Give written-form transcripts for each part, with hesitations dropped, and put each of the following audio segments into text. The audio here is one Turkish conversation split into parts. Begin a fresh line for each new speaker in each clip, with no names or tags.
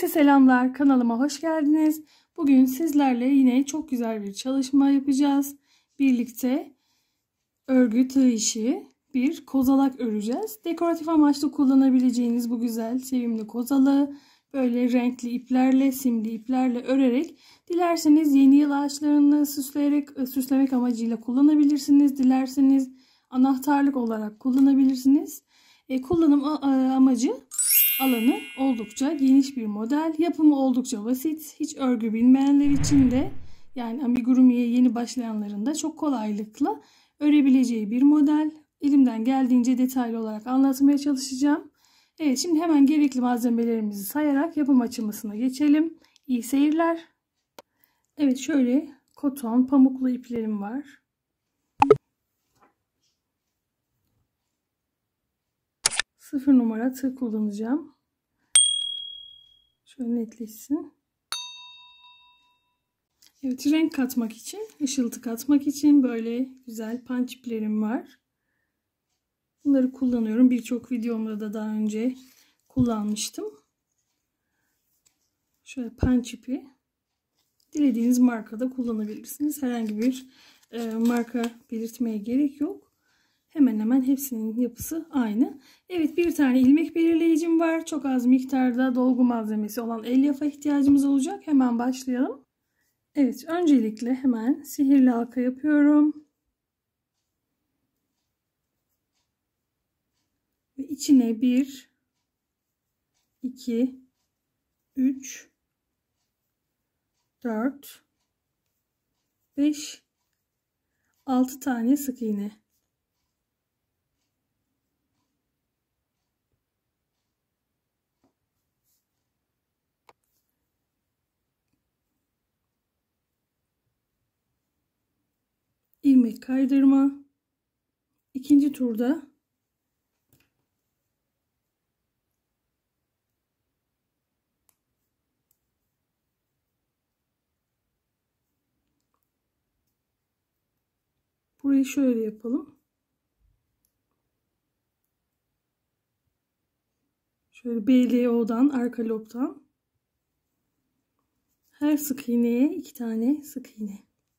Herkese selamlar. Kanalıma hoş geldiniz. Bugün sizlerle yine çok güzel bir çalışma yapacağız. Birlikte örgü tığ işi bir kozalak öreceğiz. Dekoratif amaçlı kullanabileceğiniz bu güzel, sevimli kozalığı böyle renkli iplerle, simli iplerle örerek dilerseniz yeni yıl ağaçlarını süslemek amacıyla kullanabilirsiniz. Dilerseniz anahtarlık olarak kullanabilirsiniz. Kullanım amacı alanı oldukça geniş bir model. Yapımı oldukça basit. Hiç örgü bilmeyenler için de yani amigurumiye yeni başlayanların da çok kolaylıkla örebileceği bir model. Elimden geldiğince detaylı olarak anlatmaya çalışacağım. Evet, şimdi hemen gerekli malzemelerimizi sayarak yapım aşamasına geçelim. İyi seyirler. Evet, şöyle koton pamuklu iplerim var. Sıfır numara tığ kullanacağım. Şöyle netleşsin. Evet, renk katmak için, ışıltı katmak için böyle güzel punch iplerim var. Bunları kullanıyorum. Birçok videomda da daha önce kullanmıştım. Şöyle punch ipi. Dilediğiniz markada kullanabilirsiniz. Herhangi bir marka belirtmeye gerek yok. Hemen hemen hepsinin yapısı aynı. Evet, bir tane ilmek belirleyicim var. Çok az miktarda dolgu malzemesi olan elyaf'a ihtiyacımız olacak. Hemen başlayalım. Evet, öncelikle hemen sihirli halka yapıyorum. Ve içine 1, 2, 3, 4, 5, 6 tane sık iğne. İlmek kaydırma. İkinci turda burayı şöyle yapalım. Şöyle BLO'dan, arka lobdan her sık iğneye 2 tane sık iğne.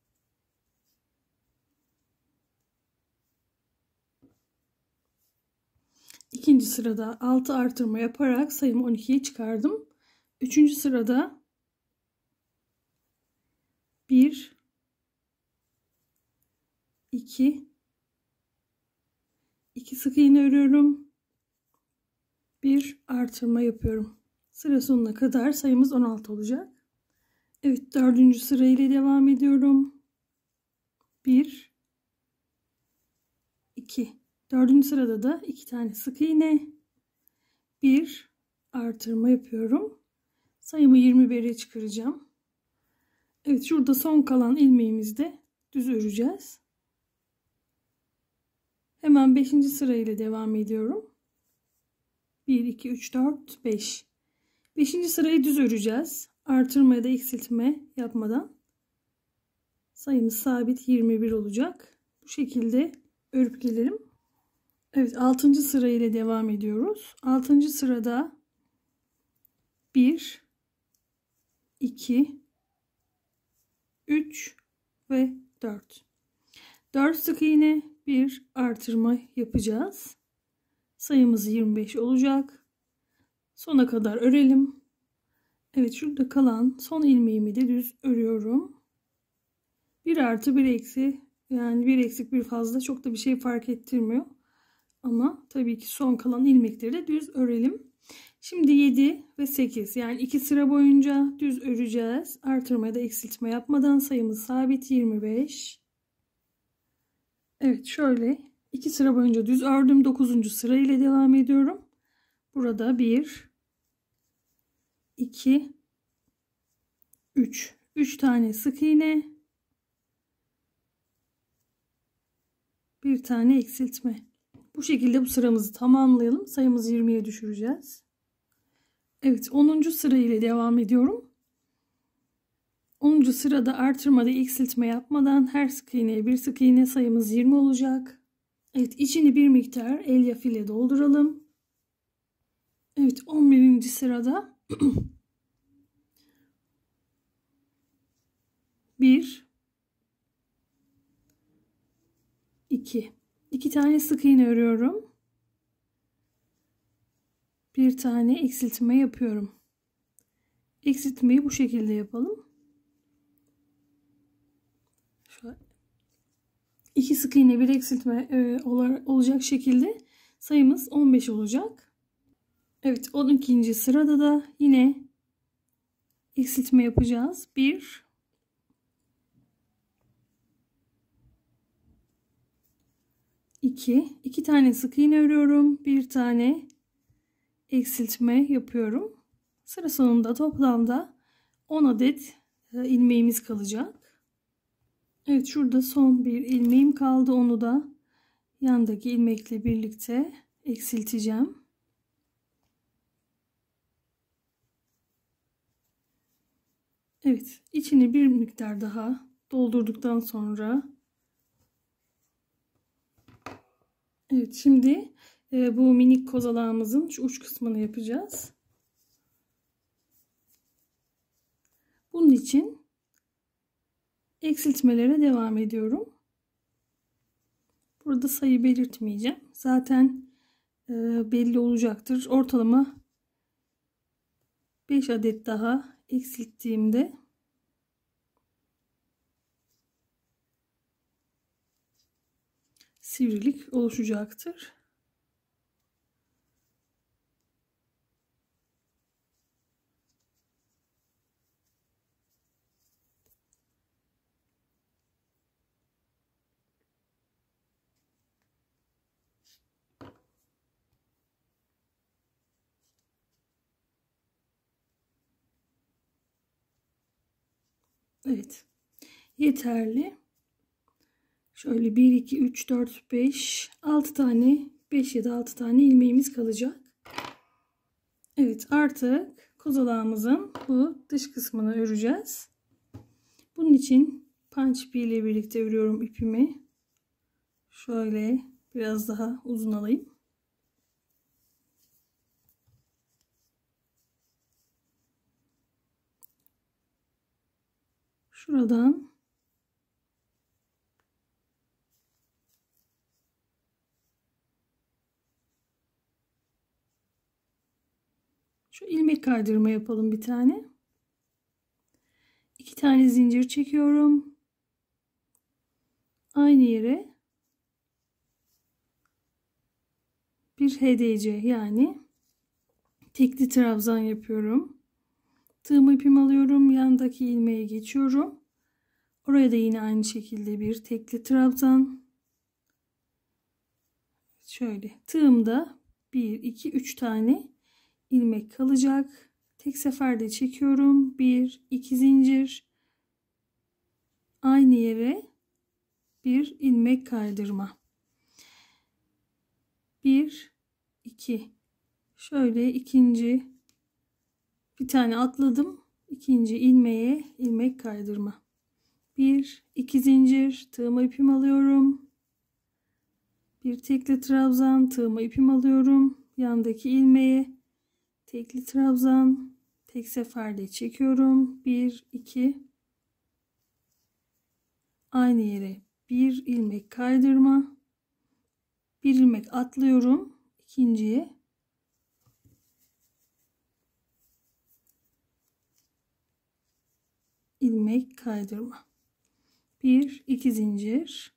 İkinci sırada 6 artırma yaparak sayımı 12'ye çıkardım. Üçüncü sırada 1, 2 sık iğne örüyorum. 1 artırma yapıyorum. Sıra sonuna kadar sayımız 16 olacak. Evet, dördüncü sıra ile devam ediyorum. 1, 2. Dördüncü sırada da 2 tane sık iğne. 1 artırma yapıyorum. Sayımı 21'e çıkaracağım. Evet, şurada son kalan ilmeğimizde düz öreceğiz. Hemen 5. sıra ile devam ediyorum. 1, 2, 3, 4, 5. 5. sırayı düz öreceğiz. Artırma ya da eksiltme yapmadan. Sayımız sabit 21 olacak. Bu şekilde örüp gelelim. Evet, 6. sıra ile devam ediyoruz. 6. sırada 1, 2, 3 ve 4. 4 sık iğne, 1 artırma yapacağız. Sayımız 25 olacak. Sona kadar örelim. Evet, şurada kalan son ilmeğimi de düz örüyorum. 1 artı 1 eksi, yani 1 eksik 1 fazla çok da bir şey fark ettirmiyor. Ama tabii ki son kalan ilmekleri de düz örelim. Şimdi 7 ve 8, yani 2 sıra boyunca düz öreceğiz. Artırma ya da eksiltme yapmadan sayımız sabit 25. Evet, şöyle 2 sıra boyunca düz ördüm. 9. sıra ile devam ediyorum. Burada 1, 2, 3. 3 tane sık iğne. 1 tane eksiltme. Bu şekilde bu sıramızı tamamlayalım. Sayımızı 20'ye düşüreceğiz. Evet, 10. sıra ile devam ediyorum. 10. sırada artırmada eksiltme yapmadan her sık iğneye 1 sık iğne, sayımız 20 olacak. Evet, içini bir miktar elyaf ile dolduralım. Evet, 11. sırada 1 2 2 tane sık iğne örüyorum. Bir tane eksiltme yapıyorum. Eksiltmeyi bu şekilde yapalım. Şöyle 2 sık iğne bir eksiltme olacak şekilde sayımız 15 olacak. Evet, 12. sırada da yine eksiltme yapacağız. 1 2 tane sık iğne örüyorum. Bir tane eksiltme yapıyorum. Sıra sonunda toplamda 10 adet ilmeğimiz kalacak. Evet, şurada son bir ilmeğim kaldı. Onu da yandaki ilmekle birlikte eksilteceğim. Evet, içini bir miktar daha doldurduktan sonra evet, şimdi bu minik kozalağımızın şu uç kısmını yapacağız. Bunun için eksiltmelere devam ediyorum. Burada sayı belirtmeyeceğim. Zaten belli olacaktır. Ortalama 5 adet daha eksilttiğimde sivrilik oluşacaktır. Evet. Yeterli. Şöyle 1, 2, 3, 4, 5, 6 tane, 5 ya da 6 tane ilmeğimiz kalacak. Evet, artık kozalağımızın bu dış kısmını öreceğiz. Bunun için punch ipi ile birlikte örüyorum ipimi. Şöyle biraz daha uzun alayım. Şuradan şu ilmek kaydırma yapalım bir tane. 2 tane zincir çekiyorum. Aynı yere bir HDC yani tekli trabzan yapıyorum. Tığımı ipimi alıyorum. Yandaki ilmeğe geçiyorum. Oraya da yine aynı şekilde bir tekli trabzan. Şöyle tığımda 1, 2, 3 tane ilmek kalacak. Tek seferde çekiyorum. 1, 2 zincir. Aynı yere bir ilmek kaydırma. 1, 2. Şöyle ikinci bir tane atladım. İkinci ilmeğe ilmek kaydırma. 1, 2 zincir. Tığıma ipimi alıyorum. Bir tekli trabzan. Tığıma ipimi alıyorum. Yandaki ilmeğe tekli trabzan. Tek seferde çekiyorum. 1, 2. Aynı yere bir ilmek kaydırma. Bir ilmek atlıyorum. İkinciye. İlmek kaydırma. 1, 2 zincir.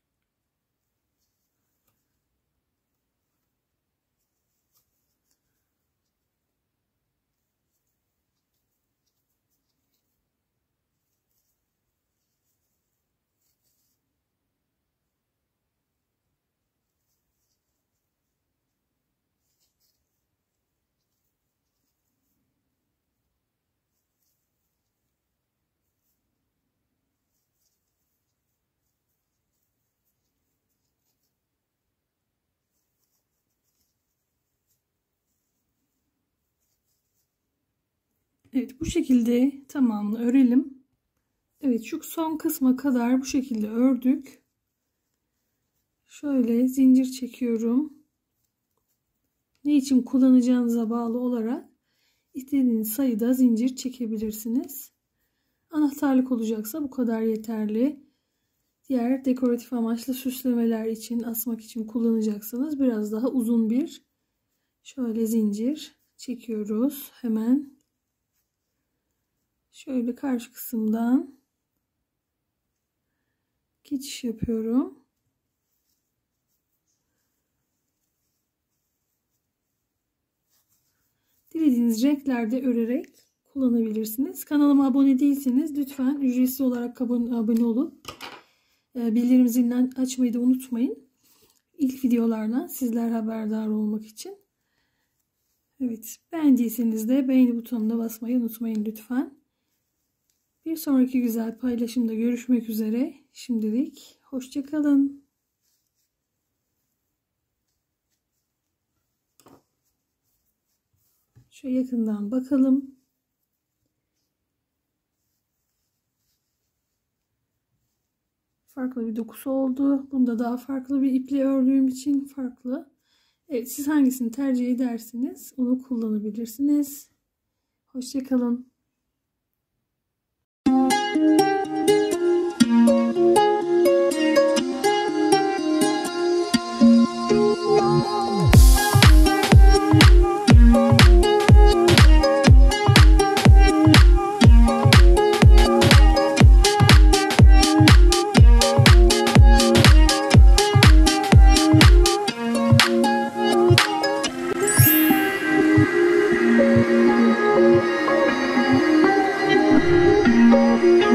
Evet, bu şekilde tamamını örelim. Evet, şu son kısma kadar bu şekilde ördük. Şöyle zincir çekiyorum. Ne için kullanacağınıza bağlı olarak istediğiniz sayıda zincir çekebilirsiniz. Anahtarlık olacaksa bu kadar yeterli. Diğer dekoratif amaçlı süslemeler için, asmak için kullanacaksanız biraz daha uzun bir şöyle zincir çekiyoruz. Hemen şöyle karşı kısımdan geçiş yapıyorum. Dilediğiniz renklerde örerek kullanabilirsiniz. Kanalıma abone değilseniz lütfen ücretsiz olarak abone olup bildirim zilini açmayı da unutmayın. İlk videolardan sizler haberdar olmak için. Evet, beğendiyseniz de beğeni butonuna basmayı unutmayın lütfen. Bir sonraki güzel paylaşımda görüşmek üzere. Şimdilik hoşça kalın. Şöyle yakından bakalım. Farklı bir dokusu oldu. Bunda daha farklı bir iple ördüğüm için farklı. Evet, siz hangisini tercih edersiniz onu kullanabilirsiniz. Hoşça kalın.
Thank you.